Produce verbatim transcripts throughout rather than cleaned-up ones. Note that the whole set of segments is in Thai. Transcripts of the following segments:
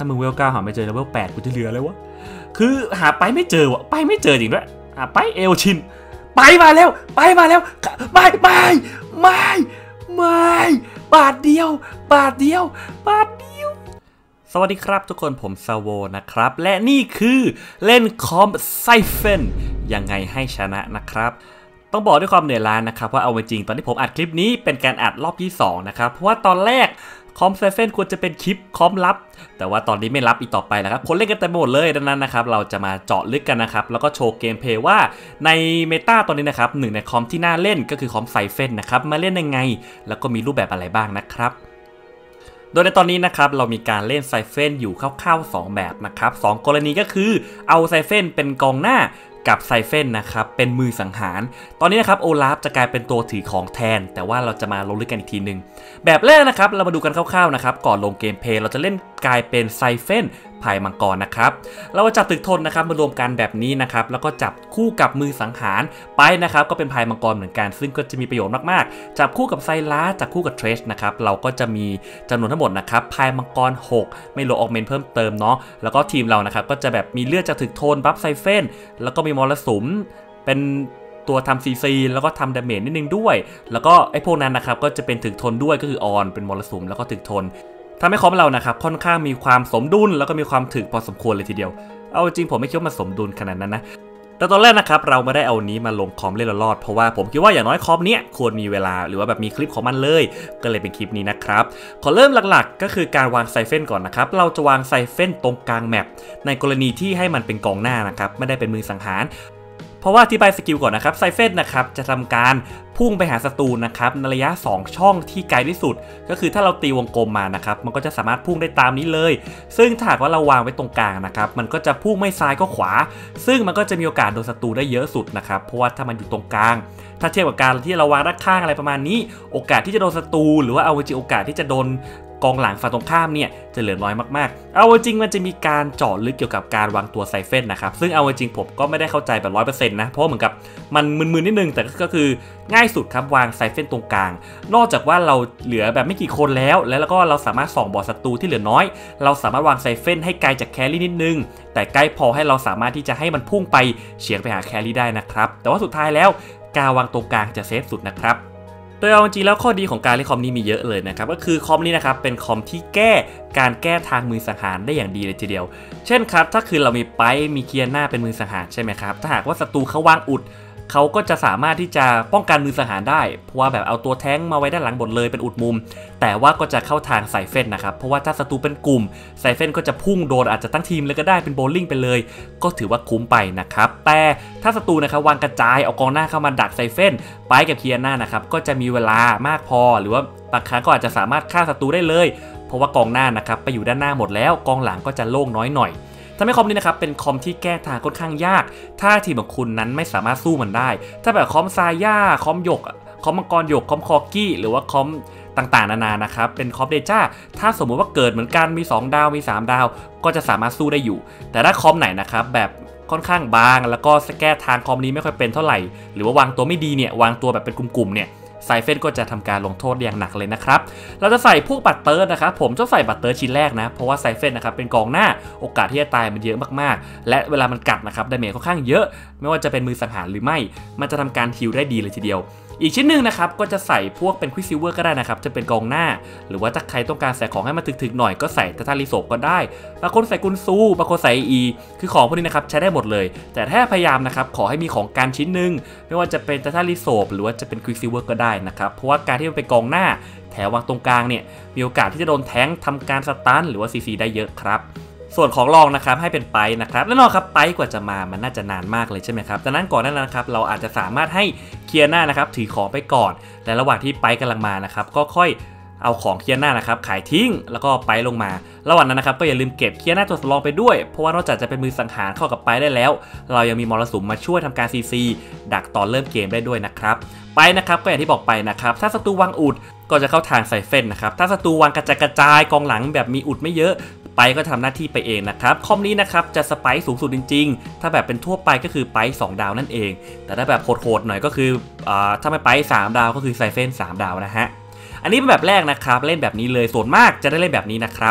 ถ้ามึงเวลเก้าหาไม่เจอแล้วเวลแปดกูจะเหลือเลยวะคือหาไปไม่เจอวะไปไม่เจอจริงด้วยหาไปเอลชินไปมาแล้วไปมาแล้วไม่ไม่ไม่ไม่บาทเดียวบาทเดียวบาทเดียวสวัสดีครับทุกคนผมซาโวนะครับและนี่คือเล่นคอมไซเฟนยังไงให้ชนะนะครับต้องบอกด้วยความเหนื่อยล้านะครับว่าเอาจริงตอนที่ผมอัดคลิปนี้เป็นการอัดรอบที่สองนะครับเพราะว่าตอนแรกคอมไซเฟนควรจะเป็นคลิปคอมลับแต่ว่าตอนนี้ไม่รับอีกต่อไปแล้วครับคนเล่นกันเต็มหมดเลยดังนั้นนะครับเราจะมาเจาะลึกกันนะครับแล้วก็โชว์เกมเพลย์ว่าในเมตาตอนนี้นะครับหนึ่งในคอมที่น่าเล่นก็คือคอมไซเฟนนะครับมาเล่นยังไงแล้วก็มีรูปแบบอะไรบ้างนะครับโดยในตอนนี้นะครับเรามีการเล่นไซเฟนอยู่คร่าวๆสองแบบนะครับสองกรณีก็คือเอาไซเฟนเป็นกองหน้ากับไซเฟนนะครับเป็นมือสังหารตอนนี้นะครับโอลาฟจะกลายเป็นตัวถือของแทนแต่ว่าเราจะมาลงลึกกันอีกทีหนึ่งแบบแรกนะครับเรามาดูกันคร่าวๆนะครับก่อนลงเกมเพลย์เราจะเล่นกลายเป็นไซเฟนพายมังกรนะครับเราจับตึกทนนะครับมารวมกันแบบนี้นะครับแล้วก็จับคู่กับมือสังหารไปนะครับก็เป็นพายมังกรเหมือนกันซึ่งก็จะมีประโยชน์มากๆจับคู่กับไซลาจับคู่กับเทรชนะครับเราก็จะมีจำนวนทั้งหมดนะครับพายมังกรหกไม่ลดออกเมนเพิ่มเติมเนาะแล้วก็ทีมเรานะครับก็จะแบบมีเลือดจากตึกทนบัฟไซเฟนแล้วก็มีมรสุมเป็นตัวทำซีซีแล้วก็ทำดาเมจนิดนึงด้วยแล้วก็ไอ้พวกนั้นนะครับก็จะเป็นถึกทนด้วยก็คือออนเป็นมรสุมแล้วก็ถึกทนทำให้คอมเรานะครับค่อนข้างมีความสมดุลแล้วก็มีความถึกพอสมควรเลยทีเดียวเอาจริงผมไม่คิดว่ามันสมดุลขนาดนั้นนะแต่ตอนแรกนะครับเราไม่ได้เอานี้มาลงคอมเล่นรอดเพราะว่าผมคิดว่าอย่างน้อยคอมเนี้ยควรมีเวลาหรือว่าแบบมีคลิปของมันเลยก็เลยเป็นคลิปนี้นะครับขอเริ่มหลักๆก็คือการวางไซเฟนก่อนนะครับเราจะวางไซเฟนตรงกลางแมปในกรณีที่ให้มันเป็นกองหน้านะครับไม่ได้เป็นมือสังหารเพราะว่าที่ใบสกิลก่อนนะครับไซเฟนนะครับจะทำการพุ่งไปหาศัตรูนะครับในระยะสองช่องที่ไกลที่สุดก็คือถ้าเราตีวงกลมมานะครับมันก็จะสามารถพุ่งได้ตามนี้เลยซึ่งถ้าหากว่าเราวางไว้ตรงกลางนะครับมันก็จะพุ่งไม่ซ้ายก็ขวาซึ่งมันก็จะมีโอกาสโดนศัตรูได้เยอะสุดนะครับเพราะว่าถ้ามันอยู่ตรงกลางถ้าเทียบกับการที่เราวางด้านข้างอะไรประมาณนี้โอกาสที่จะโดนศัตรูหรือว่าเอาจริงโอกาสที่จะโดนกองหลังฝั่งตรงข้ามเนี่ยจะเหลือน้อยมากๆเอาจริงมันจะมีการเจาะลึกเกี่ยวกับการวางตัวไซเฟนนะครับซึ่งเอาจริงผมก็ไม่ได้เข้าใจแบบ ร้อยเปอร์เซ็นต์ นะเพราะเหมือนกับมันมึนๆนิดนึงแต่ก็คือง่ายสุดครับวางไซเฟนตรงกลางนอกจากว่าเราเหลือแบบไม่กี่คนแล้วแล้วก็เราสามารถส่องบอดศัตรูที่เหลือน้อยเราสามารถวางไซเฟนให้ไกลจากแครี่นิดนึงแต่ใกล้พอให้เราสามารถที่จะให้มันพุ่งไปเฉียงไปหาแครี่ได้นะครับแต่ว่าสุดท้ายแล้วการวางตรงกลางจะเซฟสุดนะครับโดยเอาจริงแล้วข้อดีของการเล่นคอมนี้มีเยอะเลยนะครับก็คือคอมนี้นะครับเป็นคอมที่แก้การแก้ทางมือสังหารได้อย่างดีเลยทีเดียวเช่นครับถ้าคือเรามีไปมีเกียร์หน้าเป็นมือสังหารใช่ไหมครับถ้าหากว่าศัตรูเขาวางอุดเขาก็จะสามารถที่จะป้องกันมือสังหารได้เพราะว่าแบบเอาตัวแท้งมาไว้ด้านหลังหมดเลยเป็นอุดมุมแต่ว่าก็จะเข้าทางไซเฟนนะครับเพราะว่าถ้าศัตรูเป็นกลุ่มไซเฟนก็จะพุ่งโดนอาจจะตั้งทีมเลยก็ได้เป็นโบว์ลิ่งไปเลยก็ถือว่าคุ้มไปนะครับแต่ถ้าศัตรูนะครับวางกระจายเอากองหน้าเข้ามาดักไซเฟนไปกับเคียร์หน้านะครับก็จะมีเวลามากพอหรือว่าบางครั้งก็อาจจะสามารถฆ่าศัตรูได้เลยเพราะว่ากองหน้านะครับไปอยู่ด้านหน้าหมดแล้วกองหลังก็จะโล่งน้อยหน่อยทำให้คอมนี้นะครับเป็นคอมที่แก้ทางค่อนข้างยากถ้าทีมของคุณนั้นไม่สามารถสู้มันได้ถ้าแบบคอมซาย่าคอมหยกคอมมังกรหยกคอมคอกี้หรือว่าคอมต่างๆนานานะครับเป็นคอมเดจ้าถ้าสมมุติว่าเกิดเหมือนกันมีสองดาวมีสามดาวก็จะสามารถสู้ได้อยู่แต่ถ้าคอมไหนนะครับแบบค่อนข้างบางแล้วก็แก้ทางคอมนี้ไม่ค่อยเป็นเท่าไหร่หรือว่าวางตัวไม่ดีเนี่ยวางตัวแบบเป็นกลุ่มๆเนี่ยไซเฟนก็จะทำการลงโทษอย่างหนักเลยนะครับเราจะใส่พวกบัตเตอร์นะครับผมจะใส่บัตเตอร์ชิ้นแรกนะเพราะว่าไซเฟนนะครับเป็นกองหน้าโอกาสที่จะตายมันเยอะมากๆและเวลามันกัดนะครับดาเมจค่อนข้างเยอะไม่ว่าจะเป็นมือสังหารหรือไม่มันจะทำการฮิลได้ดีเลยทีเดียวอีกชิ้นหนึ่งนะครับก็จะใส่พวกเป็นควิกซิลเวอร์ก็ได้นะครับจะเป็นกองหน้าหรือว่าถ้าใครต้องการใส่ของให้มันถึกๆหน่อยก็ใส่ทัตตาลิโซก็ได้บางคนใส่กุนซูบางคนใส่อีคือของพวกนี้นะครับใช้ได้หมดเลยแต่ถ้าพยายามนะครับขอให้มีของการชิ้นหนึ่งไม่ว่าจะเป็นทัตตาลิโซหรือว่าจะเป็นควิกซิลเวอร์ก็ได้นะครับเพราะว่าการที่มันเป็นกองหน้าแถววางตรงกลางเนี่ยมีโอกาสที่จะโดนแทงทำการสตันหรือว่าซีซีได้เยอะครับส่วนของรองนะครับให้เป็นไปนะครับแน่นอนครับไปกว่าจะมามันน่าจะนานมากเลยใช่ไหมครับดังนั้นก่อนหน้านั้นนะครับเราอาจจะสามารถให้เคลียร์หน้านะครับถือของไปก่อนและระหว่างที่ไปกำลังมานะครับก็ค่อยเอาของเคลียร์หน้านะครับขายทิ้งแล้วก็ไปลงมาระหว่างนั้นนะครับก็อย่าลืมเก็บเคลียร์หน้าตัวสำรองไปด้วยเพราะว่านอกจากจะเป็นมือสังหารเข้ากับไปได้แล้วเรายังมีมรสุมมาช่วยทำการซีซีดักตอนเริ่มเกมได้ด้วยนะครับไปนะครับก็อย่างที่บอกไปนะครับถ้าศัตรูวางอุดก็จะเข้าทางไซเฟนนะครับถ้าศัตรูวางกระจายกระจายกองหลังแบบมีอุดไม่เยอะไปก็ทำหน้าที่ไปเองนะครับคอมนี้นะครับจะสไปค์สูงสุดจริงๆถ้าแบบเป็นทั่วไปก็คือไปสองดาวนั่นเองแต่ถ้าแบบโหดๆหน่อยก็คืออ่าถ้าไม่ไปสามดาวก็คือไซเฟนสามดาวนะฮะอันนี้เป็นแบบแรกนะครับเล่นแบบนี้เลยส่วนมากจะได้เล่นแบบนี้นะครับ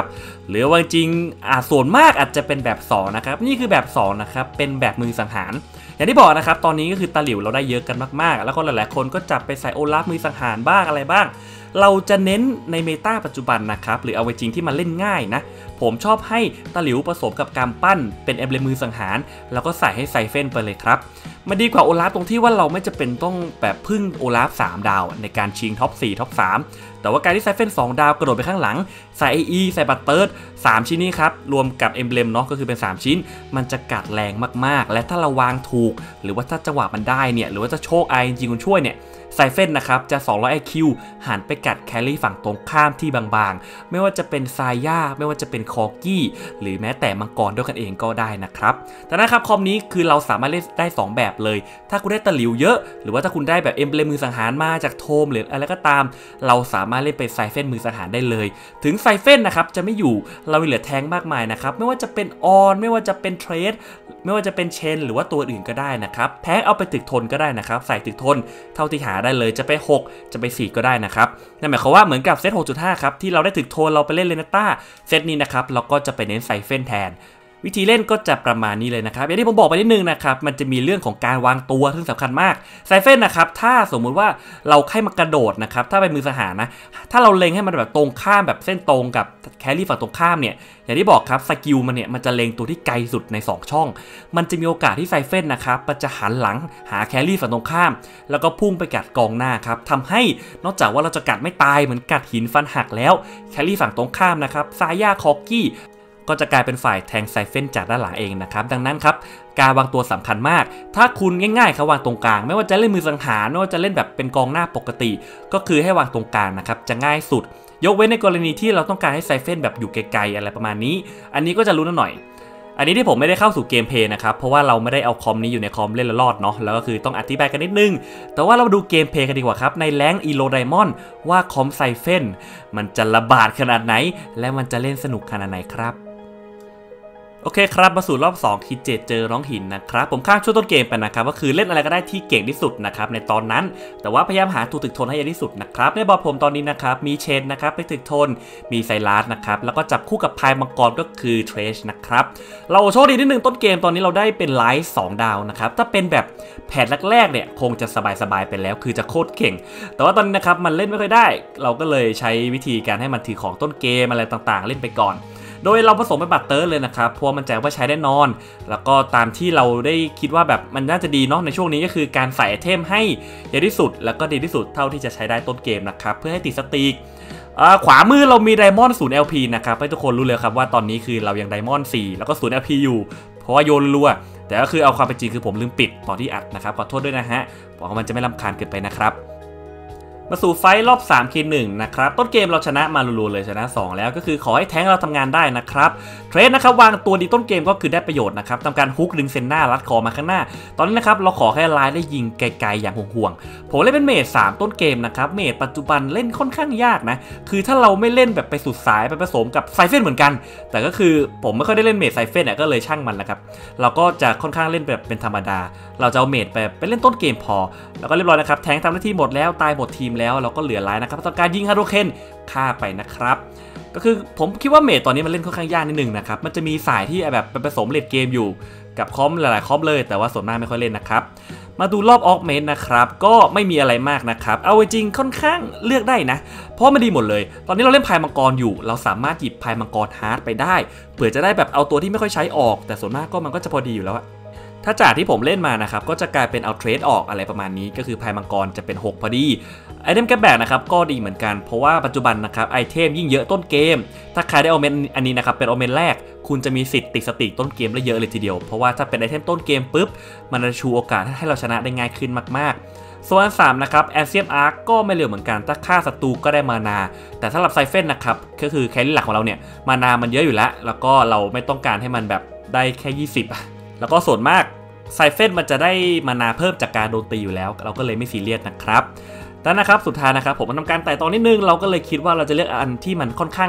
หรือว่าจริงอ่าส่วนมากอาจจะเป็นแบบสองนะครับนี่คือแบบสองนะครับเป็นแบบมือสังหารอย่างที่บอกนะครับตอนนี้ก็คือตาหลิวเราได้เยอะกันมากๆแล้วก็หลายๆคนก็จับไปใส่โอลาฟมือสังหารบ้างอะไรบ้างเราจะเน้นในเมตาปัจจุบันนะครับหรือเอาไว้จริงที่มันเล่นง่ายนะผมชอบให้ตาหลิวผสมกับการปั้นเป็นเอมเบลมมือสังหารแล้วก็ใส่ให้ไซเฟนไปเลยครับมันดีกว่าโอลาฟตรงที่ว่าเราไม่จะเป็นต้องแบบพึ่งโอลาฟสามดาวในการชิงท็อปสี่ท็อปสามแต่ว่าการที่ไซเฟนสองดาวกระโดดไปข้างหลังใส่ เอ อี ใส่บัตเติร์ดสามชิ้นนี้ครับรวมกับเอมเบลมเนาะก็คือเป็นสามชิ้นมันจะกัดแรงมากๆและถ้าเราวางถูกหรือว่าถ้าจังหวะมันได้เนี่ยหรือว่าจะโชคไอจริงๆคุณช่วยเนี่ยไซเฟนนะครับจะสองร้อย ไอ คิว หันไปกัดแครี่ฝั่งตรงข้ามที่บางๆไม่ว่าจะเป็นซาย่าไม่ว่าจะเป็นคอกี้หรือแม้แต่มังกรด้วยกันเองก็ได้นะครับแต่นะครับคอมนี้คือเราสามารถเล่นได้สองแบบเลยถ้าคุณได้ตะหลิวเยอะหรือว่าถ้าคุณได้แบบเอมเบลมมือสังหารมาจากโทมหรืออะไรก็ตามเราสามารถเล่นเป็นไซเฟนมือสังหารได้เลยถึงไซเฟนนะครับจะไม่อยู่เราเหลือแทงมากมายนะครับไม่ว่าจะเป็นออนไม่ว่าจะเป็นเทรดไม่ว่าจะเป็นเชนหรือว่าตัวอื่นก็ได้นะครับแพ้เอาไปตึกทนก็ได้นะครับใส่ตึกทนเท่าที่หาได้เลยจะไปหกจะไปสี่ก็ได้นะครับนั่นหมายความว่าเหมือนกับเซต หกจุดห้า ครับที่เราได้ตึกโทนเราไปเล่นเลนต้าเซตนี้นะครับเราก็จะไปเน้นไซเฟนแทนวิธีเล่นก็จะประมาณนี้เลยนะครับอย่างที่ผมบอกไปนิดนึงนะครับมันจะมีเรื่องของการวางตัวซึ่งสำคัญมากไซเฟนนะครับถ้าสมมุติว่าเราให้มันกระโดดนะครับถ้าเป็นมือสังหารนะถ้าเราเล็งให้มันแบบตรงข้ามแบบเส้นตรงกับแครี่ฝั่งตรงข้ามเนี่ยอย่างที่บอกครับสกิลมันเนี่ยมันจะเล็งตัวที่ไกลสุดในสองช่องมันจะมีโอกาสที่ไซเฟนนะครับมันจะหันหลังหาแครี่ฝั่งตรงข้ามแล้วก็พุ่งไปกัดกองหน้าครับทำให้นอกจากว่าเราจะกัดไม่ตายเหมือนกัดหินฟันหักแล้วแครี่ฝั่งตรงข้ามนะครับซาย่าคอกี้ก็จะกลายเป็นฝ่ายแทงไซเฟนจากด้านหลังเองนะครับดังนั้นครับการวางตัวสำคัญมากถ้าคุณง่ายๆครับวางตรงกลางไม่ว่าจะเล่นมือสังหารไม่ว่าจะเล่นแบบเป็นกองหน้าปกติก็คือให้วางตรงกลางนะครับจะง่ายสุดยกเว้นในกรณีที่เราต้องการให้ไซเฟนแบบอยู่ไกลๆอะไรประมาณนี้อันนี้ก็จะรู้หน่อยอันนี้ที่ผมไม่ได้เข้าสู่เกมเพลย์นะครับเพราะว่าเราไม่ได้เอาคอมนี้อยู่ในคอมเล่นละรอดเนาะแล้วก็คือต้องอธิบายกันนิดนึงแต่ว่าเราดูเกมเพลย์กันดีกว่าครับในแรงอีโลไดมอนด์ว่าคอมไซเฟนมันจะระบาดขนาดไหนและมันจะเล่นสนุกขนาดไหนครับโอเคครับมาสู่รอบสองคิดเจเจอน้องหินนะครับผมข้ามช่วงต้นเกมไปนะครับก็คือเล่นอะไรก็ได้ที่เก่งที่สุดนะครับในตอนนั้นแต่ว่าพยายามหาตัวตึกทนให้เยอะที่สุดนะครับในบอร์ดผมตอนนี้นะครับมีเชนนะครับไปตึกทนมีไซรัสนะครับแล้วก็จับคู่กับพายมังกรก็คือเทรชนะครับเราโชคดีนิดนึงต้นเกมตอนนี้เราได้เป็นไลท์สองดาวนะครับถ้าเป็นแบบแผนแรกๆเนี่ยคงจะสบายๆไปแล้วคือจะโคตรเก่งแต่ว่าตอนนี้นะครับมันเล่นไม่ค่อยได้เราก็เลยใช้วิธีการให้มันถือของต้นเกมอะไรต่างๆเล่นไปก่อนโดยเราผสมเป็นบัตเตอร์เลยนะครับเพราะมันแจ้งว่าใช้ได้นอนแล้วก็ตามที่เราได้คิดว่าแบบมันน่าจะดีเนาะในช่วงนี้ก็คือการใส่ไอเทมให้เยอะที่สุดแล้วก็ดีที่สุดเท่าที่จะใช้ได้ต้นเกมนะครับเพื่อให้ติดสตีกขวามือเรามีไดมอนด์ศูนย์ แอล พี นะครับให้ทุกคนรู้เลยครับว่าตอนนี้คือเรายังไดมอนด์สี่แล้วก็ศูนย์ แอล พี อยู่เพราะว่าโยนรัวแต่ก็คือเอาความเป็นจริงคือผมลืมปิดตอนที่อัดนะครับขอโทษด้วยนะฮะหวังว่ามันจะไม่รำคาญเกินไปนะครับมาสู่ไฟรอบสามคีหนึ่งนะครับต้นเกมเราชนะมาลุๆเลยชนะสองแล้วก็คือขอให้แท้งเราทำงานได้นะครับเทรดนะครับวางตัวดีต้นเกมก็คือได้ประโยชน์นะครับทำการฮุกดึงเซนหน้ารัดคอมาข้างหน้าตอนนี้นะครับเราขอให้ไลน์ได้ยิงไกลๆอย่างห่วงๆผมเล่นเป็นเมจสามต้นเกมนะครับเมจปัจจุบันเล่นค่อนข้างยากนะคือถ้าเราไม่เล่นแบบไปสุดสายไปผสมกับไซเฟนเหมือนกันแต่ก็คือผมไม่ค่อยได้เล่นเมจไซเฟนเนี่ยก็เลยช่างมันนะครับเราก็จะค่อนข้างเล่นแบบเป็นธรรมดาเราจะเอาเมจไปไปเล่นต้นเกมพอแล้วก็เรียบร้อยนะครับแทงทำหน้าที่หมดแล้วตายหมดทีมแล้วเราก็เหลือไลน์นะครับต้องการยิงฮาโดเคนฆ่าไปนะครับก็คือผมคิดว่าเมจตอนนี้มันเล่นค่อนข้างยากนิดนึงนะครับมันจะมีสายที่แบบไปผสมเลดเกมอยู่กับคอมหลายๆคอมเลยแต่ว่าส่วนมากไม่ค่อยเล่นนะครับมาดูรอบออกเมนนะครับก็ไม่มีอะไรมากนะครับเอาจริงค่อนข้างเลือกได้นะเพราะมันดีหมดเลยตอนนี้เราเล่นพายมังกรอยู่เราสามารถหยิบพายมังกรฮาร์ดไปได้เผื่อจะได้แบบเอาตัวที่ไม่ค่อยใช้ออกแต่ส่วนมากก็มันก็จะพอดีอยู่แล้วถ้าจากที่ผมเล่นมานะครับก็จะกลายเป็นเอาเทรดออกอะไรประมาณนี้ก็คือพายมังกรจะเป็นหกพอดีไอเทมแกแบกนะครับก็ดีเหมือนกันเพราะว่าปัจจุบันนะครับไอเทมยิ่งเยอะต้นเกมถ้าใครได้โอเมนอันนี้นะครับเป็นโอเมนแรกคุณจะมีสิทธิ์ติดสติต้นเกมได้เยอะเลยทีเดียวเพราะว่าถ้าเป็นไอเทมต้นเกมปุ๊บมันจะชูโอกาสให้เราชนะได้ง่ายขึ้นมากๆส่วนอันสามนะครับแอเซียมอาร์ก็ไม่เร็วเหมือนกันถ้าฆ่าศัตรูก็ได้มานาแต่สำหรับไซเฟนนะครับก็คือแครี่หลักของเราเนี่ยมานามันเยอะอยู่แล้วแล้วก็เราไม่ต้องการให้มันแบบได้แค่ยี่สิบแล้วก็ส่วนมากไซเฟนมันจะได้มานาเพิ่มจากการโดนตีอยู่แล้วเราก็เลยไม่ซีเรียสนะครับแต่นะครับสุดท้ายนะครับผมทำการไต่ตองนิดนึงเราก็เลยคิดว่าเราจะเลือกอันที่มันค่อนข้าง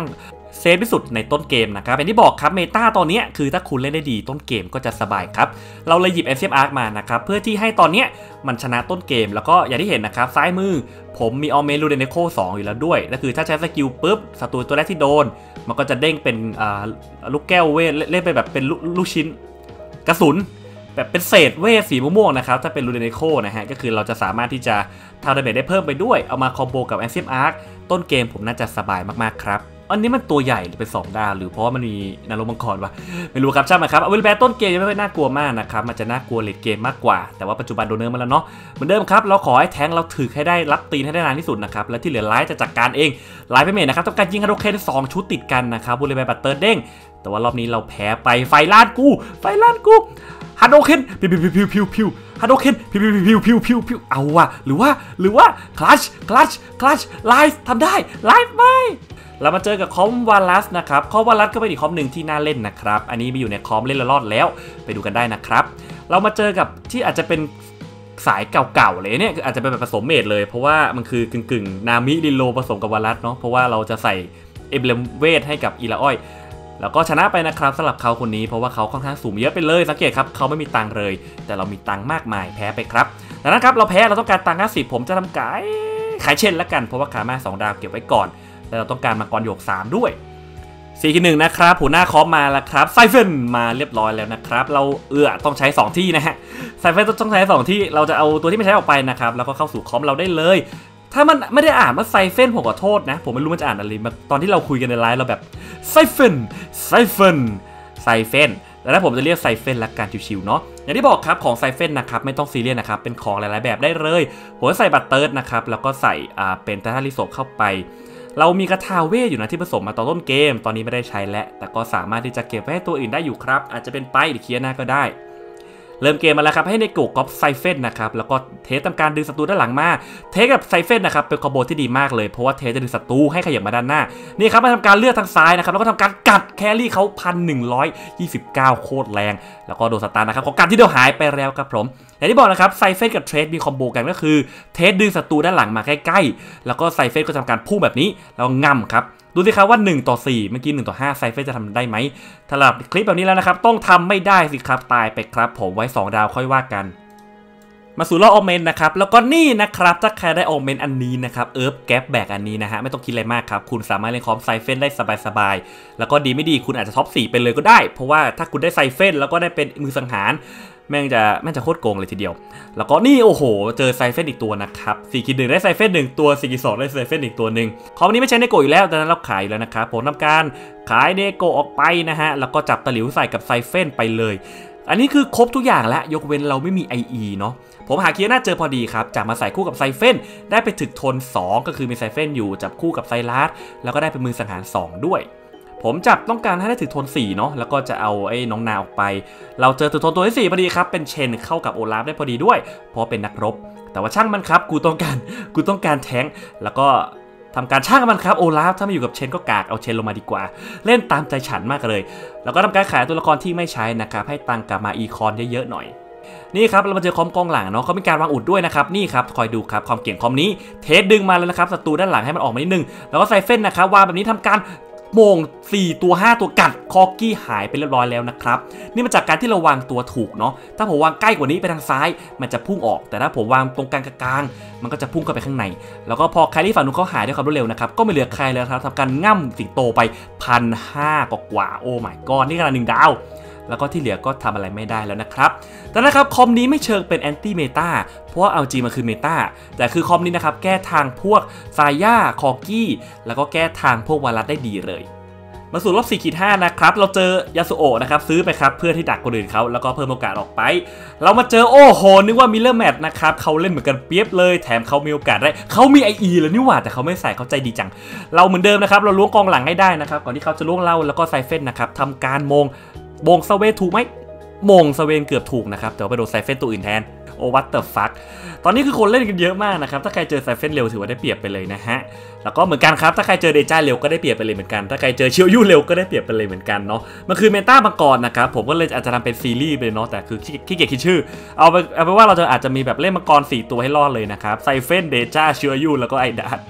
เซฟที่สุดในต้นเกมนะครับอย่างที่บอกครับเมตาตอนนี้คือถ้าคุณเล่นได้ดีต้นเกมก็จะสบายครับเราเลยหยิบ Ancient Arc มานะครับเพื่อที่ให้ตอนนี้มันชนะต้นเกมแล้วก็อย่างที่เห็นนะครับซ้ายมือผมมีออเมลูเดเนโคสองอยู่แล้วด้วยก็คือถ้าใช้สกิลปุ๊บศัตรูตัวแรกที่โดนมันก็จะเด้งเป็นลูกแก้วเวทเล่นไปแบบเป็นลูกชิ้นกระสุนแบบเป็นเศษเวทสีม่วงๆนะครับถ้าเป็นลูเดเนโคนะฮะก็คือเราจะสามารถที่จะทำดาเมจได้เพิ่มไปด้วยเอามาคอมโบกับ Ancient Arc ต้นเกมผมน่าจะสบายมากๆครับอันนี้มันตัวใหญ่หรือเป็นสองดาวหรือเพราะว่ามันมีนรกมังกรวะไม่รู้ครับใช่ไหมครับเอาเวลาต้นเกมยังไม่น่ากลัวมากนะครับมันจะน่ากลัวเลดเกมมากกว่าแต่ว่าปัจจุบันโดนเนิร์ฟมาแล้วเนาะเหมือนเดิมครับเราขอให้แทงเราถือให้ได้รับตีนให้ได้นานที่สุดนะครับและที่เหลือไลท์จะจัดการเองไลท์ไปเมทนะครับต้องการยิงฮาโดเคนสองชุดติดกันนะครับบูเลบบัตเตอร์เด้งแต่ว่ารอบนี้เราแพ้ไปไฟลาดกูไฟลาดกูฮาโดเคนพิวพิวพิวพิวพิวฮาโดเคนพิวพิวพิวพิวพิวพิวเอาว่ะหรือว่าหรือว่าคลัชคลัชคลัชไลท์ทำได้ไลท์ไม่เรามาเจอกับคอมวาลัสนะครับคอมวาลัสก็เป็นอีกคอมหนึ่งที่น่าเล่นนะครับอันนี้มีอยู่ในคอมเล่นละรอดแล้วไปดูกันได้นะครับเรามาเจอกับที่อาจจะเป็นสายเก่าๆเลยเนี่ยอาจจะเป็นแบบผสมเมดเลยเพราะว่ามันคือกึ่งๆนามิลิโลผสมกับวาลัสเนาะเพราะว่าเราจะใส่เอเบลมเวทให้กับอีลาอ้อยแล้วก็ชนะไปนะครับสำหรับเขาคนนี้เพราะว่าเขาค่อนข้างสูงเยอะไปเลยสังเกตครับเขาไม่มีตังค์เลยแต่เรามีตังค์มากมายแพ้ไปครับดังนั้นครับเราแพ้เราต้องการตังค์ห้าสิบผมจะทำขายขายเช่นละกันเพราะว่าขามาสองดาวเก็บไว้ก่อนแต่เราต้องการมังกรหยกสามด้วยสี่หนึ่งนะครับหัวหน้าคอมมาแล้วครับไซเฟนมาเรียบร้อยแล้วนะครับเราเอื้อต้องใช้สองที่นะฮะไซเฟนต้องใช้สองที่เราจะเอาตัวที่ไม่ใช้ออกไปนะครับแล้วก็เข้าสู่คอมเราได้เลยถ้ามันไม่ได้อ่านว่าไซเฟนผมขอโทษนะผมไม่รู้มันจะอ่านอะไรตอนที่เราคุยกันในไลน์เราแบบไซเฟนไซเฟนไซเฟนแล้วถ้าผมจะเรียกไซเฟนละกันชิวๆเนาะอย่างที่บอกครับของไซเฟนนะครับไม่ต้องซีเรียสนะครับเป็นของหลายๆแบบได้เลยผมใส่บัตเตอร์นะครับแล้วก็ใส่อ่าเป็นตาทาริโซเข้าไปเรามีกระทาเวทอยู่นะที่ผสมมาตอนต้นเกมตอนนี้ไม่ได้ใช้แล้วแต่ก็สามารถที่จะเก็บไว้ให้ตัวอื่นได้อยู่ครับอาจจะเป็นไปหรือเคียร์หน้าก็ได้เริ่มเกมมาแล้วครับให้ในโกก๊อปไซเฟนนะครับแล้วก็เทสทำการดึงศัตรูด้านหลังมาเทสกับไซเฟนนะครับเป็นคอมโบที่ดีมากเลยเพราะว่าเทสจะดึงศัตรูให้ขยับมาด้านหน้านี่ครับมาทำการเลือกทางซ้ายนะครับแล้วก็ทำการกัดแครี่เขาพันหนึ่งร้อยยี่สิบเก้าโคตรแรงแล้วก็โดนสตาร์นะครับของการที่เดียวหายไปแล้วครับผมอย่างที่บอกนะครับไซเฟนกับเทสมีคอมโบกันก็คือเทสดึงศัตรูด้านหลังมาใกล้ๆแล้วก็ไซเฟนก็ทำการพุ่งแบบนี้แล้วง่ำครับดูสิครับว่าหนึ่งต่อสี่เมื่อกี้หนึ่งต่อห้าไซเฟนจะทำได้ไหมถ้าหลับคลิปแบบนี้แล้วนะครับต้องทำไม่ได้สิครับตายไปครับผมไว้สองดาวค่อยว่ากันมาสู่รอบออเมนนะครับแล้วก็นี่นะครับถ้าใครได้ออเมนอันนี้นะครับเอิร์ฟแก๊ปแบกอันนี้นะฮะไม่ต้องคิดอะไรมากครับคุณสามารถเล่นคอมไซเฟนได้สบายๆแล้วก็ดีไม่ดีคุณอาจจะท็อปสี่ไปเลยก็ได้เพราะว่าถ้าคุณได้ไซเฟนแล้วก็ได้เป็นมือสังหารแม่งจะแม่งจะโคตรโกงเลยทีเดียวแล้วก็นี่โอ้โหเจอไซเฟนอีกตัวนะครับสี่กินหนึ่งได้ไซเฟนหนึ่งตัวสี่กินสองได้ไซเฟนอีกตัวหนึ่งคอมนี้ไม่ใช่เนโกอยู่แล้วดังนั้นเราขายแล้วนะครับผมทำการขายเนโกออกไปนะฮะแล้วก็จับตะหลิวใส่กับไซเฟนไปเลยอันนี้คือครบทุกอย่างแล้วยกเว้นเราไม่มี ไอ อี เนาะผมหาเคียร์หน้าเจอพอดีครับจับมาใส่คู่กับไซเฟนได้ไปถึกทนสองก็คือมีไซเฟนอยู่จับคู่กับไซลัสแล้วก็ได้เป็นมือสังหารสองด้วยผมจับต้องการให้ได้ถึงโทนสี่เนาะแล้วก็จะเอาไอ้น้องนาออกไปเราเจอถึงโทนตัวที่สี่พอดีครับเป็นเชนเข้ากับโอลาฟได้พอดีด้วยเพราะเป็นนักรบแต่ว่าช่างมันครับกูต้องการกูต้องการแทงแล้วก็ทำการช่างมันครับโอลาฟถ้าไม่อยู่กับเชนก็กากเอาเชนลงมาดีกว่าเล่นตามใจฉันมากเลยแล้วก็ทำการขายตัวละครที่ไม่ใช้นะครับให้ตังกลับมาอีคอนเยอะๆหน่อยนี่ครับเรามาเจอคอมกองหลังเนาะเขามีการวางอุดด้วยนะครับนี่ครับคอยดูครับความเก่งคอมนี้เทสดึงมาแล้วนะครับศัตรูด้านหลังให้มันออกมานิดนึงแล้วก็ไซเฟนนะครับวางแบบนี้ทำการโมงสี่ตัวห้าตัวกัดคอกี้หายไปเรียบร้อยแล้วนะครับนี่มาจากการที่เราวางตัวถูกเนาะถ้าผมวางใกล้กว่านี้ไปทางซ้ายมันจะพุ่งออกแต่ถ้าผมวางตรงกลางกลางมันก็จะพุ่งเข้าไปข้างในแล้วก็พอใครที่ฝั่งนู้นเขาหายด้วยความรวดเร็วนะครับก็ไม่เหลือใครแล้วครับทำการง่ำสิงโตไปพันห้ากว่าโอ้ my god นี่ขนาดหนึ่งดาวแล้วก็ที่เหลือก็ทำอะไรไม่ได้แล้วนะครับแต่นะครับคอมนี้ไม่เชิงเป็นแอนตี้เมตาเพราะว่าเอาจริงมันคือเมตาแต่คือคอมนี้นะครับแก้ทางพวกซาย่าคอกี้แล้วก็แก้ทางพวกวาลัสได้ดีเลยมาสู่รอบ สี่ขีดห้า นะครับเราเจอยาสุโอะนะครับซื้อไปครับเพื่อที่ดักคนอื่นเขาแล้วก็เพิ่มโอกาสออกไปเรามาเจอโอ้โหนึกว่ามิลเลอร์แมทนะครับเขาเล่นเหมือนกันเปียบเลยแถมเขามีโอกาสได้เขามี ไอ อี แล้วนี่หว่าแต่เขาไม่ใส่เขาใจดีจังเราเหมือนเดิมนะครับเราล้วงกองหลังให้ได้นะครับก่อนที่เขาจะล้วงเราแล้วก็ไซเฟนนะครับทำการมงมงสเวทถูกไหมมงสเวนเกือบถูกนะครับแต่ว่าไปโดนไซเฟนตัวอื่นแทนโอ้วัตเตอร์ฟัคตอนนี้คือคนเล่นกันเยอะมากนะครับถ้าใครเจอไซเฟนเร็วถือว่าได้เปรียบไปเลยนะฮะแล้วก็เหมือนกันครับถ้าใครเจอเดจ้าเร็วก็ได้เปรียบไปเลยเหมือนกันถ้าใครเจอเชียวยูเร็วก็ได้เปรียบไปเลยเหมือนกันเนาะมันคือเมตามาก่อนนะครับผมก็เลยอาจจะทำเป็นซีรีส์ไปเนาะแต่คือขี้เกียจคิดชื่อเอาไปเอาไปว่าเราจะอาจจะมีแบบเล่นมังกรสี่ตัวให้รอดเลยนะครับไซเฟนเดจ้าเชียวยูแล้วก็ไอดัต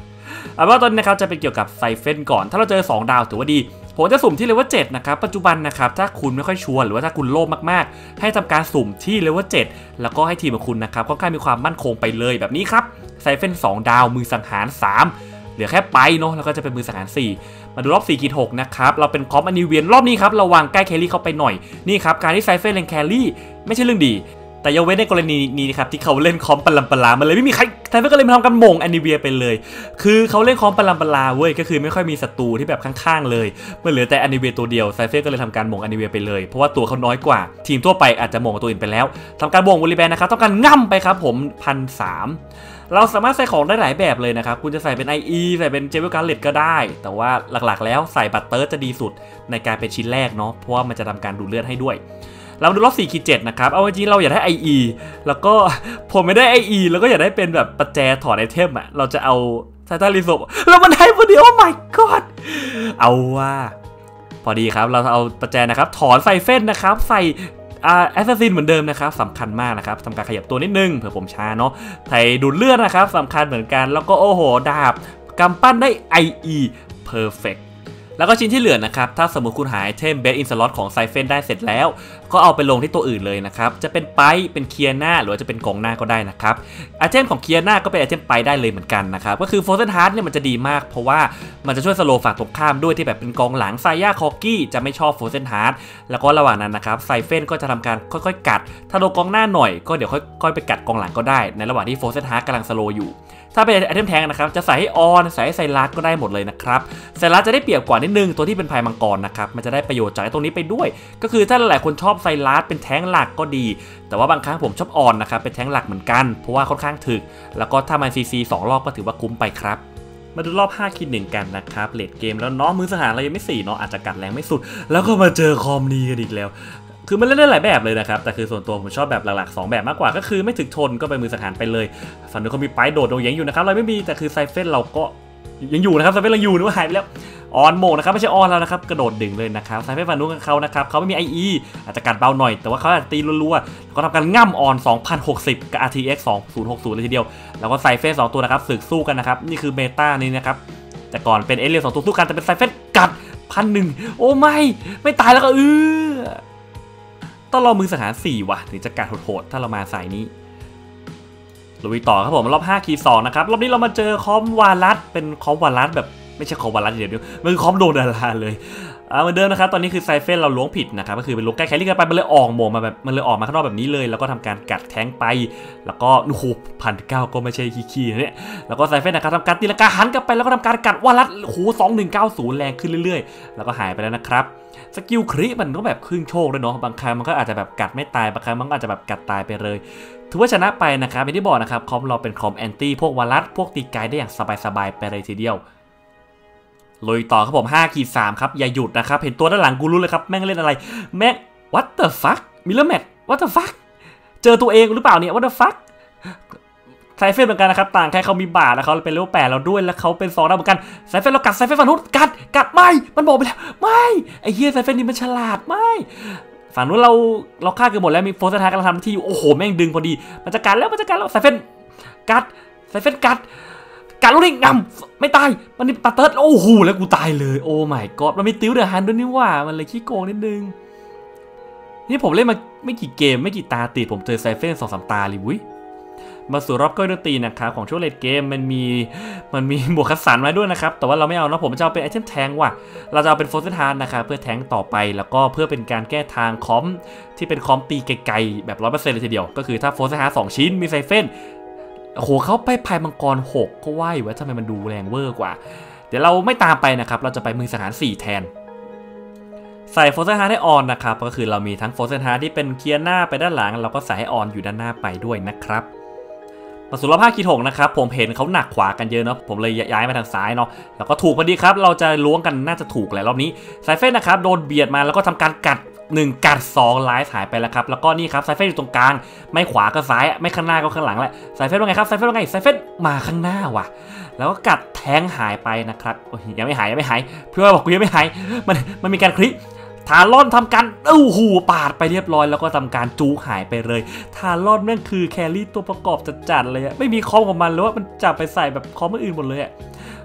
เอาว่าตอนนี้นะครับจะเป็นเกี่ยวกับไซเฟนก่อนถ้าเราเจอสองดาวถือว่าดีผมจะสุ่มที่เลเวลเจ็ดนะครับปัจจุบันนะครับถ้าคุณไม่ค่อยชัวร์หรือว่าถ้าคุณโลภมากๆให้ทำการสุ่มที่เลเวลเจ็ดแล้วก็ให้ทีมของคุณนะครับค่อนข้างมีความมั่นคงไปเลยแบบนี้ครับไซเฟนสองดาวมือสังหารสามเหลือแค่ไปเนาะแล้วก็จะเป็นมือสังหารสี่มาดูรอบ สี่ หก นะครับเราเป็นคอมอนิเวียนรอบนี้ครับระวังใกล้แครี่เข้าไปหน่อยนี่ครับการที่ไซเฟนเล่นแครี่ไม่ใช่เรื่องดีแต่ยกเว้นในกรณีนี้ครับที่เขาเล่นคอมปลัมปลามันเลยไม่มีใครไซเฟนก็เลยมาทำกันมงอนิเวียไปเลยคือเขาเล่นคอมปลัมปลาเว้ยก็คือไม่ค่อยมีศัตรูที่แบบข้างๆเลยเมื่อเหลือแต่อนิเวียตัวเดียวไซเฟนก็เลยทำการมงอนิเวียไปเลยเพราะว่าตัวเขาน้อยกว่าทีมทั่วไปอาจจะมงตัวอื่นไปแล้วทำการมงวอลลีแบนนะครับต้องการง่ำไปครับผมพันสามเราสามารถใส่ของได้หลายแบบเลยนะครับคุณจะใส่เป็น ไอ อี ใส่เป็นเจเวลการ์เลตก็ได้แต่ว่าหลักๆแล้วใส่บัตเตอร์จะดีสุดในการเป็นชิ้นแรกเนาะเพราะว่ามันจะทำการดูดเลือดให้ด้วยเราดูรอบ สี่ เจ็ด นะครับเอาจริงเราอยากได้ ไอ อี แล้วก็ผมไม่ได้ ไอ อี แล้วก็อยากได้เป็นแบบประแจถอดไอเทมอ่ะเราจะเอาไททันรีโซบแล้วมันให้พอดีโอ้ my god เอาว่าพอดีครับเราเอาประแจนะครับถอนไซเฟนนะครับใส่อ่าแอสซัสซินเหมือนเดิมนะครับสำคัญมากนะครับทำการขยับตัวนิดนึงเผื่อผมช้าเนาะไถดูดเลือดนะครับสำคัญเหมือนกันแล้วก็โอ้โหดาบกำปั้นได้ ไอ อี perfect แล้วก็ชิ้นที่เหลือนะครับถ้าสมมติคุณหาไอเทมเบสอินสล็อตของไซเฟนได้เสร็จแล้วก็เอาไปลงที่ตัวอื่นเลยนะครับจะเป็นไปเป็นเคียร์หน้าหรือว่าจะเป็นกองหน้าก็ได้นะครับไอเทมของเคียร์หน้าก็เป็นไอเทมไปได้เลยเหมือนกันนะครับก็คือโฟร์เซนฮาร์ดเนี่ยมันจะดีมากเพราะว่ามันจะช่วยสโลว์ฝั่งตรงข้ามด้วยที่แบบเป็นกองหลังไซย่าคอกี้จะไม่ชอบโฟร์เซนฮาร์ดแล้วก็ระหว่างนั้นนะครับไซเฟนก็จะทำการค่อยๆกัดถ้าโดนกองหน้าหน่อยก็เดี๋ยวค่อยๆไปกัดกองหลังก็ได้ในระหว่างที่โฟร์เซนฮาร์ดกำลังสโลว์อยู่ถ้าเป็นไอเทมแทงนะครับจะใส่ให้ออนใส่ให้ไซรัสก็ได้หมดเลยนะครับไซรัสจะได้เปรียบกว่านิดนึงตัวที่เป็นพายมังกรนะครับมันจะได้ประโยชน์จากตรงนี้ไปด้วยก็คือถ้าหลายคนชอบไซรัสเป็นแทงหลักก็ดีแต่ว่าบางครั้งผมชอบออนนะครับเป็นแทงหลักเหมือนกันเพราะว่าค่อนข้างถึกแล้วก็ถ้ามันซีซีสองรอบก็ถือว่าคุ้มไปครับมาดูรอบห้าคิดหนึ่งกันนะครับเลดเกมแล้วเนาะมือสังหารเรายังไม่สี่เนาะอาจจะกัดแรงไม่สุดแล้วก็มาเจอคอมนี้กันอีกแล้วคือมันเล่นได้หลายแบบเลยนะครับแต่คือส่วนตัวผมชอบแบบหลักๆสองแบบมากกว่าก็คือไม่ถึกทนก็ไปมือสังหารไปเลยฝั่งนู้นเขามีไปโดดโดนแยงอยู่นะครับเราไม่มีแต่คือไซเฟนเราก็ยังอยู่นะครับไซเฟนเราอยู่นึกว่าหายไปแล้วออนโหมนะครับไม่ใช่ออนแล้วนะครับกระโดดดึงเลยนะครับไซเฟนฝั่งนู้นกับเขานะครับเขาไม่มี ไอ อี อาจจะกัดเบาหน่อยแต่ว่าเขาอาจจะตีรัวๆก็ทำการง่ำออนสองพันหกสิบกับ อาร์ ที เอ็กซ์ สองพันหกสิบเลยทีเดียวแล้วก็ไซเฟนสองตัวนะครับศึกสู้กันนะครับนี่คือเบต้านี่นะครับแต่ก่อนเป็นเอเลียนสองตัวสู้กันแต่เป็นไซเฟนกัดพันหนึ่งโอ้ไม่ไม่ตายแล้วก็เออต้องรอมือสังหารสี่ว่ะถึงจะกัดโหดๆถ้าเรามาสายนี้ลุยต่อครับผมรอบห้าคีย์สองนะครับรอบนี้เรามาเจอคอมวาลัสเป็นคอมวาลัสแบบไม่ใช่คอมวาลัสเดี๋ยวมันคือคอมโดนดาราเลยอ่าเหมือนเดิมนะครับตอนนี้คือไซเฟนเราล้วงผิดนะครับก็คือเป็นล้วงใกล้แครี่กันไปมันเลยออกโมมาแบบมันเลยออกมาข้างนอกแบบนี้เลยแล้วก็ทำการกัดแทงไปแล้วก็โอ้โหพันเก้าก็ไม่ใช่ขี้ๆเนี่ยแล้วก็ไซเฟนนะครับทำการตีลังกาหันกลับไปแล้วก็ทำการกัดวาลัสโอ้โหสองหนึ่งเก้าศูนย์แรงขึ้นเรื่อยๆแล้วก็หายไปแล้วนะครับสกิลคริมันก็แบบครึ่งโชคด้วยเนาะบางครั้งมันก็อาจจะแบบกัดไม่ตายบางครั้งมันก็อาจจะแบบกัดตายไปเลยถือว่าชนะไปนะครับเป็นที่บอกนะครับคอมเราเป็นคอมแอนตี้พวกวาลัสพวกตีไกได้อย่างสบายๆไปเลยทีเดียวลุยต่อครับผมห้าขีดสามครับอย่าหยุดนะครับเห็นตัวด้านหลังกูรู้เลยครับแม่งเล่นอะไรแม่ง what the fuck มิลเลอร์แมท what the fuck เจอตัวเองหรือเปล่าเนี่ย what the fuck ไซเฟนเหมือนกันนะครับต่างแค่เขามีบาทแล้วเขาเป็นเลเวลแปดเราด้วยแล้วเขาเป็นสองดาวเหมือนกันไซเฟนเรากัดไซเฟนฝั่งนู้นกัดกัดไม่มันบอกไปแล้วไม่ไอ้เหี้ยไซเฟนนี่มันฉลาดไม่ฝั่งนู้นเราเราฆ่ากันหมดแล้วมีโฟร์สตาร์กำลังทำที่อยู่โอ้โหแม่งดึงพอดีมันจะกัดแล้วมันจะกัดแล้วไซเฟนกัดไซเฟนกัดกัดลูกนี่งำไม่ตายมันนี่ปาเติร์ดโอ้โหแล้วกูตายเลยโอ้ my god มันมีติวเดอร์ฮันด้วยนี่ว่ามันเลยขี้โกงนิดนึงนี่ผมเล่นมาไม่กี่เกมไม่กี่ตาติดผมเจอไซเฟนสองสามตาเลยวุ้ยมาสู่รอบก้อยดนตรีนะครับของช่วงเลดเกมมันมีมันมีบวกคัดสรรมาด้วยนะครับแต่ว่าเราไม่เอานะผมจะเอาเป็นไอเทมแทงว่ะเราจะเอาเป็นโฟร์เซนฮาร์ดนะครับเพื่อแทงต่อไปแล้วก็เพื่อเป็นการแก้ทางคอมที่เป็นคอมตีไกลๆแบบร้อยเปอร์เซ็นต์เลยทีเดียวก็คือถ้าโฟร์เซนฮาร์ดสองชิ้นมีไซเฟนโอ้โหเขาไปพายมังกรหกก็ว่าอยู่ว่าทำไมมันดูแรงเวอร์กว่าเดี๋ยวเราไม่ตามไปนะครับเราจะไปมือสังหารสี่แทนใส่โฟร์เซนฮาร์ดให้ออนนะครับก็คือเรามีทั้งโฟร์เซนฮาร์ดที่เป็นเคียร์หน้าไปด้านหลังเราก็ใส่ให้ออนอยู่ด้านหน้าไปด้วยนะครับมาสู่รอบห้าขีดหกนะครับผมเห็นเขาหนักขวากันเยอะเนาะผมเลยย้ายมาทางซ้ายเนาะแล้วก็ถูกพอดีครับเราจะล้วงกันน่าจะถูกแหละรอบนี้ไซเฟนนะครับโดนเบียดมาแล้วก็ทำการกัดหนึ่งกัดสองไลฟ์หายไปแล้วครับแล้วก็นี่ครับไซเฟนอยู่ตรงกลางไม่ขวาก็ซ้ายไม่ข้างหน้าก็ข้างหลังแหละไซเฟนว่าไงครับไซเฟนว่าไงไซเฟนมาข้างหน้าว่ะแล้วก็กัดแทงหายไปนะครับยังไม่หายยังไม่หายเพื่อนบอกกูยังไม่หายมันมันมีการคลิกทารอนทำการโอ้โหปาดไปเรียบร้อยแล้วก็ทำการจู๊หายไปเลยทารอนนั่นคือแครี่ตัวประกอบจัดๆเลยอะไม่มีคอมของมันเลยว่ามันจับไปใส่แบบคอมอื่นหมดเลยอะ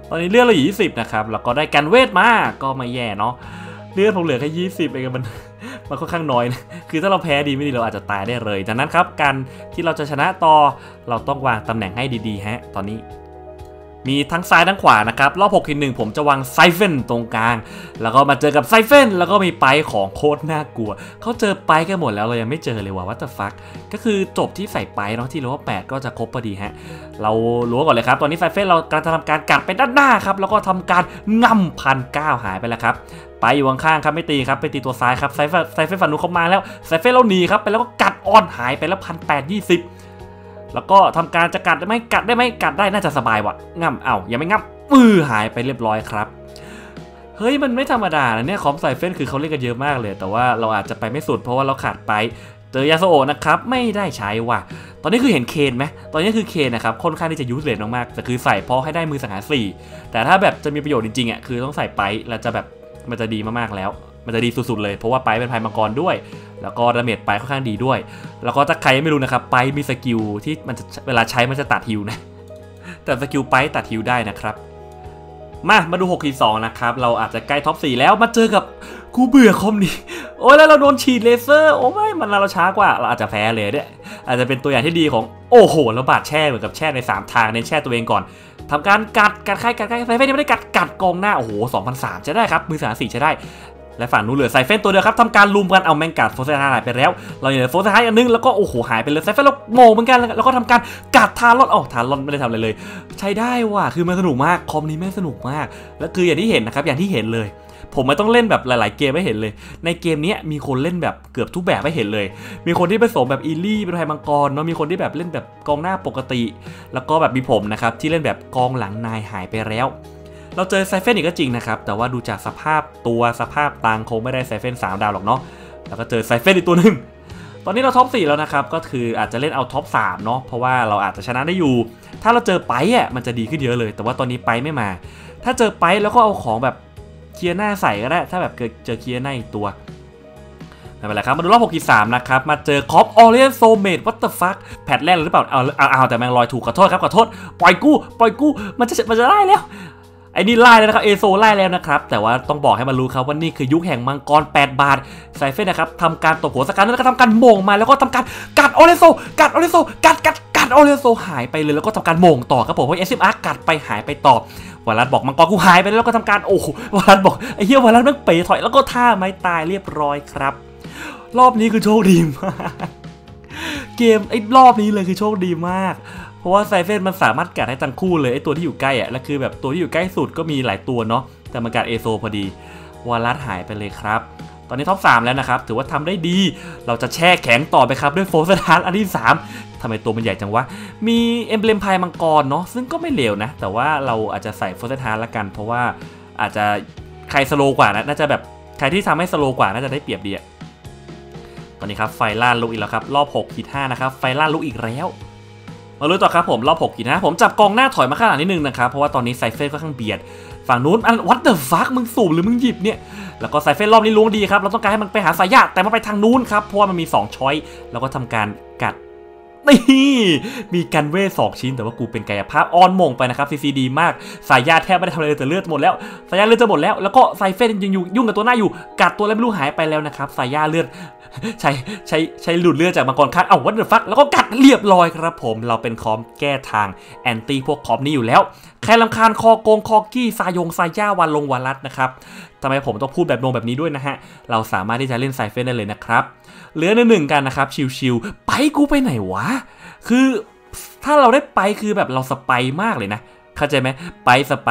ตอนนี้เลือดเราอยู่ยี่สิบนะครับแล้วก็ได้กันเวทมาก็ไม่แย่เนาะเลือดผมเหลือแค่ยี่สิบเองมันมันค่อนข้างน้อยนะคือถ้าเราแพ้ดีไม่ดีเราอาจจะตายได้เลยดังนั้นครับการที่เราจะชนะต่อเราต้องวางตำแหน่งให้ดีๆฮะตอนนี้มีทั้งซ้ายทั้งขวานะครับรอบหกทีหนึ่งผมจะวางไซเฟนตรงกลางแล้วก็มาเจอกับไซเฟนแล้วก็มีไปของโคตรน่ากลัวเขาเจอไปกันหมดแล้วเรายังไม่เจอเลยว่ะวัตถุฟักก็คือจบที่ใส่ไปเนาะที่รู้ว่าแปดก็จะครบพอดีฮะเรารู้ก่อนเลยครับตอนนี้ไซเฟนเรากำลังจะทำการกัดไปด้านหน้าครับแล้วก็ทำการง่ำพันเก้าหายไปแล้วครับไปอยู่ข้างๆครับไม่ตีครับไปตีตัวซ้ายครับไซเฟนไซเฟนฝั่งนู้นเข้ามาแล้วไซเฟนเราหนีครับไปแล้วก็กัดออนหายไปแล้วพันแปดยี่สิบแล้วก็ทำการจะกัดได้ไหมกัดได้ไหมกัดได้น่าจะสบายว่ะง่ำเอ้ายังไม่ง่ำมือหายไปเรียบร้อยครับเฮ้ยมันไม่ธรรมดานะเนี่ยคอมไซเฟนคือเขาเล่นกันเยอะมากเลยแต่ว่าเราอาจจะไปไม่สุดเพราะว่าเราขาดไปเจอยาโซโอะนะครับไม่ได้ใช้ว่ะตอนนี้คือเห็นเคนไหมตอนนี้คือเคนนะครับค่อนข้างที่จะยูสเลสมากๆแต่คือใส่เพราะให้ได้มือสังหารสี่แต่ถ้าแบบจะมีประโยชน์จริงๆอ่ะคือต้องใส่ไปแล้วจะแบบมันจะดีมากๆแล้วมันจะดีสุดๆเลยเพราะว่าไปเป็นพายมังกรด้วยแล้วก็ดาเมจไปค่อนข้างดีด้วยแล้วก็ถ้าใครไม่รู้นะครับไปมีสกิลที่มันจะเวลาใช้มันจะตัดฮิวนะแต่สกิลไปตัดฮิวได้นะครับมามาดูหกทีสองนะครับเราอาจจะใกล้ท็อปสี่แล้วมาเจอกับกูเบื่อคอมนี้โอ้ยแล้วเราโดนฉีดเลเซอร์โอ้ไม่มันเราช้ากว่าเราอาจจะแพ้เลยเนี่ยอาจจะเป็นตัวอย่างที่ดีของโอ้โหแล้วบาดแช่เหมือนกับแช่ในสามทางในแช่ตัวเองก่อนทำการกัดกัดใครกัดใครไซเฟนยังไม่ได้กัดกัดกองหน้าโอ้โหสองพันสามใช้ได้ครับมือสามสี่ใช้ได้และฝั่งนู้นเหลือไซเฟนตัวเดียวครับทำการลุมกันเอาแมงกัดโฟร์เซนหายไปแล้วเราเหลือโฟร์เซนอันนึงแล้วก็โอ้โหหายไปเลยไซเฟนเราโง่เหมือนกันแล้วก็ทำการกัดทารอนอ๋อทารอนไม่ได้ทำอะไรเลยใช้ได้ว่ะคือมันสนุกมากคอมนี้แม่สนุกมากแล้วคืออย่างที่เห็นนะครับอย่างที่เห็นเลยผมไม่ต้องเล่นแบบหลายๆเกมไม่เห็นเลยในเกมนี้มีคนเล่นแบบเกือบทุกแบบไม่เห็นเลยมีคนที่ผสมแบบอีลี่เป็นไทยมังกรเนาะมีคนที่แบบเล่นแบบกองหน้าปกติแล้วก็แบบมีผมนะครับที่เล่นแบบกองหลังนายหายไปแล้วเราเจอไซเฟนอีกก็จริงนะครับแต่ว่าดูจากสภาพตัวสภาพตังคงไม่ได้ไซเฟนสามดาวหรอกเนาะแล้วก็เจอไซเฟนอีกตัวหนึ่งตอนนี้เราท็อปสี่แล้วนะครับก็คืออาจจะเล่นเอาท็อปสามเนาะเพราะว่าเราอาจจะชนะได้อยู่ถ้าเราเจอไปอ่ะมันจะดีขึ้นเยอะเลยแต่ว่าตอนนี้ไปไม่มาถ้าเจอไปแล้วก็เอาของแบบเคียร์หน้าใส่ก็ได้ถ้าแบบเกิดเจอเคียร์หน้าอีกตัวไม่เป็นไรครับมาดูรอบหกทีสามนะครับมาเจอคอปออเรียนโซเมดวัตเตอร์ฟัคแพทแรกหรือเปล่าเอาเอาเอาแต่แมงลอยถูกขอโทษครับขอโทษปล่อยกู้ปล่อยกู้มันจะมันจะได้แล้วไอ้นี่ไล่แล้วนะครับเอโซไล่แล้วนะครับแต่ว่าต้องบอกให้มันรู้ครับว่านี่คือยุคแห่งมังกรแปดบาทไซเฟนนะครับทำการตบหัวสกัดแล้วก็ทำการโมงมาแล้วก็ทำการกัดออเรโซกัดออเรโซกัดกัดกัดออเรโซหายไปเลยแล้วก็ทำการโมงต่อครับผมเพราะเอสเอ็มอาร์กัดไปหายไปต่อวารัสบอกมังกรกูหายไปแล้วก็ทำการโอ้โหวารัสบอกไอ้เหี้ยวารัสมันเป๋ถอยแล้วก็ท่าไม้ตายเรียบร้อยครับรอบนี้คือโชคดีมากเกมไอ้รอบนี้เลยคือโชคดีมากเพราะว่าไซเฟนมันสามารถกัดให้ทั้งคู่เลยไอ้ตัวที่อยู่ใกล้อะแล้วคือแบบตัวที่อยู่ใกล้สุดก็มีหลายตัวเนาะแต่มันกัดเอโซพอดีวารัสหายไปเลยครับตอนนี้ท็อปสามแล้วนะครับถือว่าทำได้ดีเราจะแช่แข็งต่อไปครับด้วยโฟร์สตาร์อันที่สามทำไมตัวมันใหญ่จังวะมีเอ็มเบลมพายมังกรเนาะซึ่งก็ไม่เลวนะแต่ว่าเราอาจจะใส่โฟร์สตาร์ละกันเพราะว่าอาจจะใครสโลกว่านะน่าจะแบบใครที่ทำให้สโลกว่าน่าจะได้เปรียบดีตอนนี้ครับไฟล่าลุกอีกแล้วครับรอบหกขีดห้านะครับไฟล่าลุกอีกแล้วมาลุ้นต่อครับผมรอบหกขีดห้าผมจับกองหน้าถอยมาข้างหลังนิดนึงนะครับเพราะว่าตอนนี้ไซเฟนก็ข้างเบียดฝั่งนู้นอันวัตเตอร์ฟักมึงสูบหรือมึงหยิบเนี่ยแล้วก็ไซเฟนรอบนี้ล้วงดีครับเราต้องการให้มันไปหาสายยะแต่มันไปทางนู้นครับเพราะว่ามันมีสองช้อยแล้วก็ทำการกัดนี่มีกันเวทสองชิ้นแต่ว่ากูเป็นกายภาพออนมงไปนะครับซีซีดีมากสายยาแทบไม่ได้ทำอะไรเลยแต่เลือดหมดแล้วสายยาเลือดจะหมดแล้วแล้วก็ไซเฟนยังอยู่ยุ่งกับตัวหน้าอยู่กัดตัวแล้วไม่รู้หายไปแล้วนะครับสายยาเลือดใช้ใช้ใช้หลุดเลือดจากมังกรคัดเอาวัตเตอร์ฟักแล้วก็กัดเรียบร้อยครับผมเราเป็นคอมแก้ทางแอนตี้พวกคอมนี้อยู่แล้วใครรำคาญคอโกงคอกี้ซายงซาย่าวานลงวารัสนะครับทำไมผมต้องพูดแบบนงแบบนี้ด้วยนะฮะเราสามารถที่จะเล่นไซเฟนได้เลยนะครับเหลือหนึ่งกันนะครับชิวๆไปกูไปไหนวะคือถ้าเราได้ไปคือแบบเราสไปมากเลยนะเข้าใจไหมไปสไป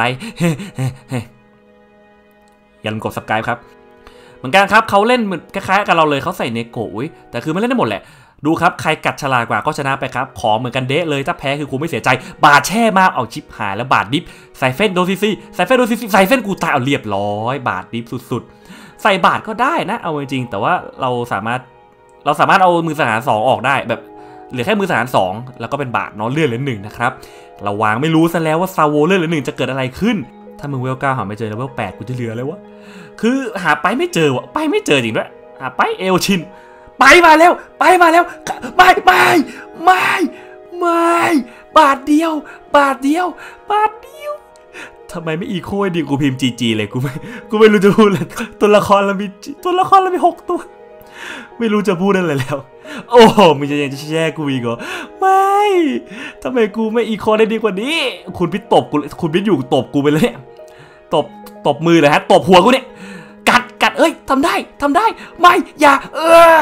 อย่าลืมกด ซับสไครบ์ ครับเหมือนกันครับเขาเล่นเหมือนคล้ายๆกับเราเลยเขาใส่เนโกะแต่คือมันเล่นได้หมดแหละดูครับใครกัดฉลาดกว่าก็ชนะไปครับของเหมือนกันเดะเลยถ้าแพ้คือกูไม่เสียใจบาดแช่มากเอาชิปหายแล้วบาดดิฟใส่เฟ้นโดซีซีใส่เฟ้นโดซีซีใส่เฟ้นกูตายเอาเรียบร้อยบาดดิฟสุดๆใส่บาดก็ได้นะเอาจริงๆแต่ว่าเราสามารถเราสามารถเอามือสังหารสองออกได้แบบเหลือแค่มือสังหารสองแล้วก็เป็นบาดเนาะเลื่อนเหลือหนึ่งนะครับเราวางไม่รู้ซะแล้วว่าซาโวเลื่อนเหลือหนึ่งจะเกิดอะไรขึ้นถ้ามึงเวลเก้าหาไม่เจอแล้วเวลแปดกูจะเหลือเลยวะคือหาไปไม่เจอวะไปไม่เจอจริงด้วยหาไปเอลชินไปมาแล้วไปมาแล้วไม่ไม่ไม่ไม่บาทเดียวบาทเดียวบาทเดียวทำไมไม่อีโคดีกูพิมพ์จีจีเลยกูไม่กูไม่รู้จะพูดเลยตัวละครเรามีตัวละครเรามีหกตัวไม่รู้จะพูดอะไรแล้วโอ้โหมึงจะยังจะแช่กูอีกเหรอไม่ทำไมกูไม่อีโคได้ดีกว่านี้คุณพิษตบกูคุณพิษอยู่ตบกูไปเลยเนี่ยตบตบมือเลยฮะตบหัวกูเนี่ยกัดกัดเอ้ยทำได้ทำได้ไม่อย่าเออ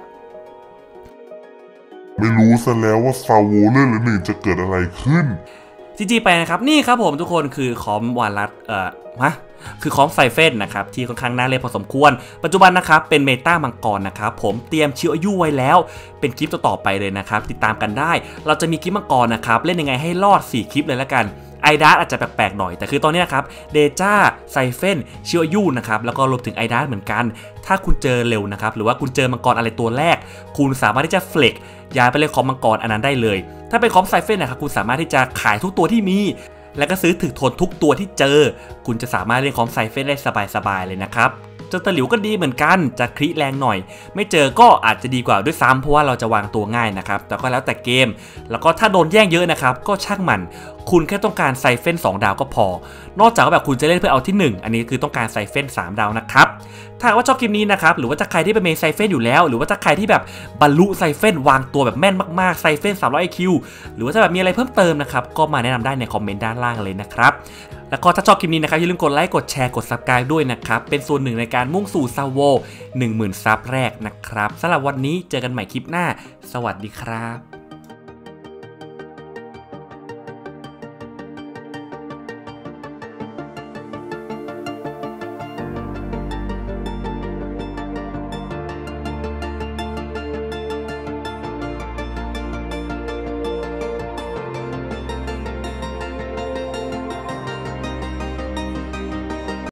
ไม่รู้ซะแล้วว่าซาโวเล่นหรือหนึ่งจะเกิดอะไรขึ้นจีจีไปนะครับนี่ครับผมทุกคนคือคอมวารัสเอ่อฮะคือคอมไซเฟนนะครับที่ค่อนข้างน่าเล่นพอสมควรปัจจุบันนะครับเป็นเมตามังกรนะครับผมเตรียมชิวอายุไว้แล้วเป็นคลิปต่อๆไปเลยนะครับติดตามกันได้เราจะมีคลิปมังกรนะครับเล่นยังไงให้รอดสี่คลิปเลยละกันไอดาร์อาจจะแปลกๆหน่อยแต่คือตอนนี้นะครับเดจ้าไซเฟนชิวอายุนะครับแล้วก็รวมถึงไอดาร์เหมือนกันถ้าคุณเจอเร็วนะครับหรือว่าคุณเจอมังกรอะไรตัวแรกคุณสามารถที่จะเฟล็กย้ายไปเล่นคอมมังกรอันนั้นได้เลยถ้าเป็นคอมไซเฟนนะครับคุณสามารถที่จะขายทุกตัวที่มีแล้วก็ซื้อถึกทนทุกตัวที่เจอคุณจะสามารถเล่นคอมไซเฟนได้สบายๆเลยนะครับเจ้าตะหลิวก็ดีเหมือนกันจะคลิแรงหน่อยไม่เจอก็อาจจะดีกว่าด้วยซ้ำเพราะว่าเราจะวางตัวง่ายนะครับแต่ก็แล้วแต่เกมแล้วก็ถ้าโดนแย่งเยอะนะครับก็ช่างมันคุณแค่ต้องการไซเฟนสองดาวก็พอนอกจากว่าแบบคุณจะเล่นเพื่อเอาที่หนึ่งอันนี้คือต้องการไซเฟนสามดาวนะครับถ้าว่าชอบคลิปนี้นะครับหรือว่าถ้าใครที่เป็นเมนไซเฟนอยู่แล้วหรือว่าถ้าใครที่แบบบรรลุไซเฟนวางตัวแบบแม่นมากๆไซเฟนสามร้อย ไอ คิว หรือว่าถ้าแบบมีอะไรเพิ่มเติมนะครับก็มาแนะนำได้ในคอมเมนต์ด้านล่างเลยนะครับแล้วก็ถ้าชอบคลิปนี้นะครับอย่าลืมกดไลค์กดแชร์กด ซับสไครบ์ ด้วยนะครับเป็นส่วนหนึ่งในการมุ่งสู่ซาโว หนึ่งหมื่น ซับแรกนะครับสำหรับวันนี้เจอกันใหม่คลิปหน้าสวัสดีครับ